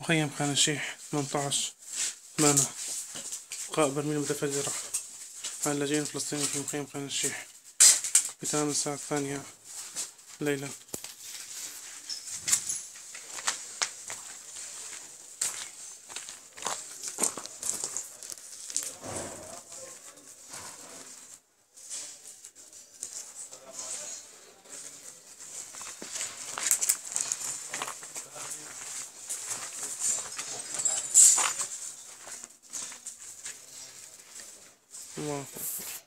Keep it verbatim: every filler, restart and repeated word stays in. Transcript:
مخيم خان الشيح ثمانية عشر ثمانية إلقاء برميل متفجرة على اللاجئين الفلسطينيين في مخيم خان الشيح بتمام الساعة الثانية ليلا. الله أكبر.